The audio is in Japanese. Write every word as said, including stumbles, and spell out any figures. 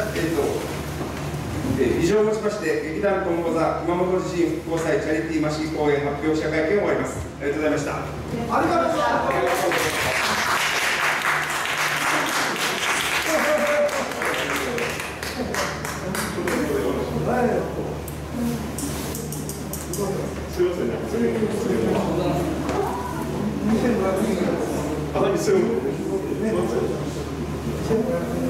えっと、えー、以上をもちまして劇団ともご座熊本地震復興祭チャリティーマシー公演発表記者会見を終わります。ありがとうございました。 ありがとうございます。 すみませんね。あ、何するの？